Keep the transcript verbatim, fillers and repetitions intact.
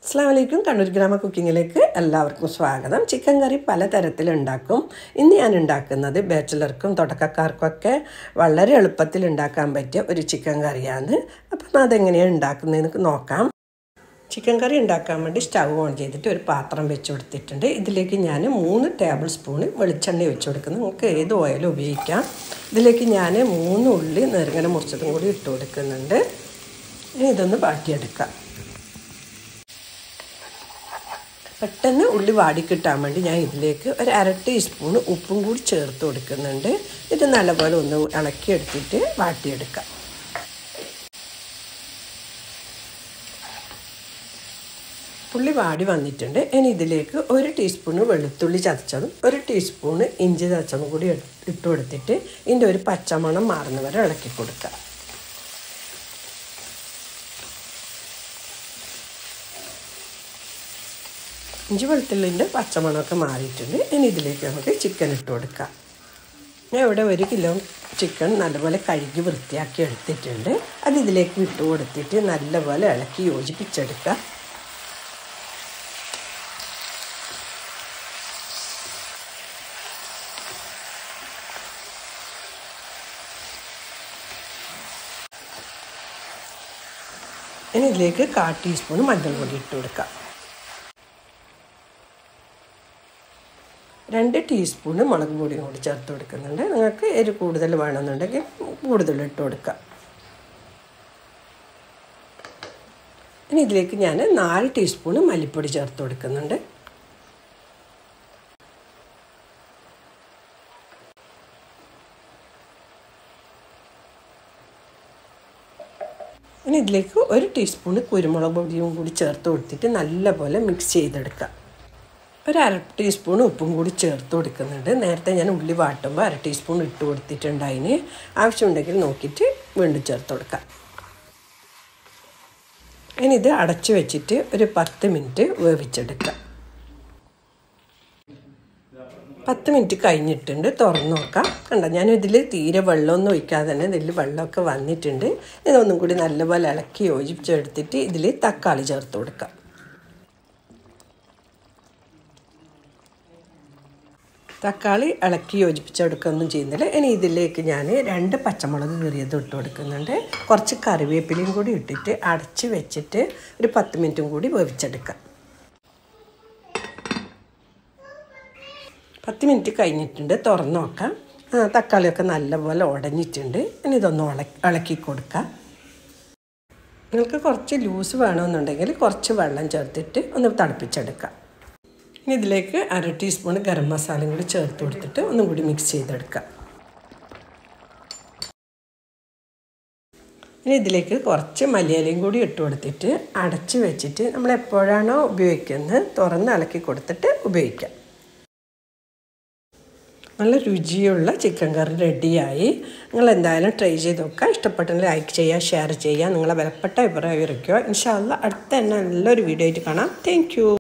അസ്സലാമു അലൈക്കും. കണ്ണൂർ ഗ്രാമ കുക്കിങ്ങിലേക്ക് എല്ലാവർക്കും സ്വാഗതം. ചിക്കൻ കറി പലതരത്തിലുണ്ടാക്കും. ഇന്ന് ഞാൻ ഉണ്ടാക്കുന്നത് ബാച്ചിലർക്കും തുടക്കക്കാർക്കൊക്കെ വളരെ എളുപ്പത്തിൽ ഉണ്ടാക്കാൻ പറ്റിയ ഒരു ചിക്കൻ കറിയാണ്. അപ്പം അതെങ്ങനെയാണ് ഉണ്ടാക്കുന്നതെന്ന് നോക്കാം. ചിക്കൻ കറി ഉണ്ടാക്കാൻ വേണ്ടി സ്റ്റൗ ഓൺ ചെയ്തിട്ട് ഒരു പാത്രം വെച്ച് കൊടുത്തിട്ടുണ്ട്. ഇതിലേക്ക് ഞാൻ മൂന്ന് ടേബിൾ സ്പൂണ് വെളിച്ചെണ്ണ വെച്ച് കൊടുക്കുന്നത്. നിങ്ങൾക്ക് ഏത് ഓയിലും ഉപയോഗിക്കാം. ഇതിലേക്ക് ഞാൻ മൂന്ന് ഉള്ളി നെറുങ്ങനെ മുറിച്ചതും കൂടി ഇട്ട് കൊടുക്കുന്നുണ്ട്. ഇനി ഇതൊന്ന് വാട്ടിയെടുക്കാം. പെട്ടെന്ന് ഉള്ളി വാടിക്കിട്ടാൻ വേണ്ടി ഞാൻ ഇതിലേക്ക് ഒരു അര ടീസ്പൂൺ ഉപ്പും കൂടി ചേർത്ത് കൊടുക്കുന്നുണ്ട്. ഇത് നല്ലപോലെ ഒന്ന് ഇളക്കിയെടുത്തിട്ട് വാട്ടിയെടുക്കാം. ഉള്ളി വാടി വന്നിട്ടുണ്ട്. ഇനി ഇതിലേക്ക് ഒരു ടീസ്പൂണ് വെളുത്തുള്ളി ചതച്ചതും ഒരു ടീസ്പൂണ് ഇഞ്ചി ചതച്ചതും കൂടി ഇട്ട് കൊടുത്തിട്ട് ഇതിൻ്റെ ഒരു പച്ചമണം മാറുന്ന വരെ ഇളക്കി കൊടുക്കാം. ഇഞ്ചി വെളുത്തുള്ളിൻ്റെ പച്ചമണമൊക്കെ മാറിയിട്ടുണ്ട്. ഇനി ഇതിലേക്ക് നമുക്ക് ചിക്കൻ ഇട്ട് കൊടുക്കാം. ഞാൻ ഇവിടെ ഒരു കിലോ ചിക്കൻ നല്ലപോലെ കഴുകി വൃത്തിയാക്കി എടുത്തിട്ടുണ്ട്. അത് ഇതിലേക്ക് ഇട്ട് കൊടുത്തിട്ട് നല്ലപോലെ ഇളക്കി യോജിപ്പിച്ചെടുക്കാം. ഇനി ഇതിലേക്ക് കാൽ ടീസ്പൂൺ മഞ്ഞൾപ്പൊടി ഇട്ട് കൊടുക്കാം. രണ്ട് ടീസ്പൂണ് മുളക് പൊടിയും കൂടി ചേർത്ത് കൊടുക്കുന്നുണ്ട്. നിങ്ങൾക്ക് എരി കൂടുതൽ വേണമെന്നുണ്ടെങ്കിൽ കൂടുതൽ ഇട്ട് കൊടുക്കാം. ഇനി ഇതിലേക്ക് ഞാൻ നാല് ടീസ്പൂണ് മല്ലിപ്പൊടി ചേർത്ത് കൊടുക്കുന്നുണ്ട്. ഇനി ഇതിലേക്ക് ഒരു ടീസ്പൂണ് കുരുമുളക് പൊടിയും കൂടി ചേർത്ത് കൊടുത്തിട്ട് നല്ലപോലെ മിക്സ് ചെയ്തെടുക്കാം. ഒരു അര ടീസ്പൂൺ ഉപ്പും കൂടി ചേർത്ത് കൊടുക്കുന്നുണ്ട്. നേരത്തെ ഞാൻ ഉള്ളി വാട്ടുമ്പോൾ അര ടീസ്പൂൺ ഇട്ട് കൊടുത്തിട്ടുണ്ട്. അതിന് ആവശ്യമുണ്ടെങ്കിൽ നോക്കിയിട്ട് വീണ്ടും ചേർത്ത് കൊടുക്കാം. ഇനി ഇത് അടച്ചു വെച്ചിട്ട് ഒരു പത്ത് മിനിറ്റ് വേവിച്ചെടുക്കാം. പത്ത് മിനിറ്റ് കഴിഞ്ഞിട്ടുണ്ട്. തുറന്ന് നോക്കാം. കണ്ടോ, ഞാൻ ഇതിൽ തീരെ വെള്ളമൊന്നും ഒഴിക്കാതെ തന്നെ ഇതിൽ വെള്ളമൊക്കെ വന്നിട്ടുണ്ട്. ഇതൊന്നും കൂടി നല്ലപോലെ ഇളക്കി യോജിപ്പിച്ചെടുത്തിട്ട് ഇതിൽ തക്കാളി ചേർത്ത് കൊടുക്കാം. തക്കാളി ഇളക്കി യോജിപ്പിച്ചെടുക്കുകയൊന്നും ചെയ്യുന്നില്ല. ഇനി ഇതിലേക്ക് ഞാൻ രണ്ട് പച്ചമുളക് കീറിയത് ഇട്ട് കൊടുക്കുന്നുണ്ട്. കുറച്ച് കറിവേപ്പിലയും കൂടി ഇട്ടിട്ട് അടച്ച് വെച്ചിട്ട് ഒരു പത്ത് മിനിറ്റും കൂടി വേവിച്ചെടുക്കാം. പത്ത് മിനിറ്റ് കഴിഞ്ഞിട്ടുണ്ട്. തുറന്ന് നോക്കാം. തക്കാളിയൊക്കെ നല്ലപോലെ ഉടഞ്ഞിട്ടുണ്ട്. ഇനി ഇതൊന്ന് ഇളക്കി കൊടുക്കാം. നിങ്ങൾക്ക് കുറച്ച് ലൂസ് വേണമെന്നുണ്ടെങ്കിൽ കുറച്ച് വെള്ളം ചേർത്തിട്ട് ഒന്ന് തിളപ്പിച്ചെടുക്കാം. ഇനി ഇതിലേക്ക് അര ടീസ്പൂൺ ഗരം മസാലയും കൂടി ചേർത്ത് കൊടുത്തിട്ട് ഒന്നും കൂടി മിക്സ് ചെയ്തെടുക്കാം. ഇനി ഇതിലേക്ക് കുറച്ച് മല്ലിയിലയും കൂടി ഇട്ട് കൊടുത്തിട്ട് അടച്ച് വെച്ചിട്ട് നമ്മൾ എപ്പോഴാണോ ഉപയോഗിക്കുന്നത് തുറന്ന് ഇളക്കി കൊടുത്തിട്ട് ഉപയോഗിക്കാം. നല്ല രുചിയുള്ള ചിക്കൻ കറി റെഡിയായി. നിങ്ങൾ എന്തായാലും ട്രൈ ചെയ്ത് നോക്കുക. ഇഷ്ടപ്പെട്ടെങ്കിൽ ലൈക്ക് ചെയ്യുക, ഷെയർ ചെയ്യുക, നിങ്ങളെ വിലപ്പെട്ട അഭിപ്രായം ഇറക്കുക. ഇൻഷാ അല്ലാഹ് അടുത്ത തന്നെ നല്ലൊരു വീഡിയോ ആയിട്ട് കാണാം. Thank U.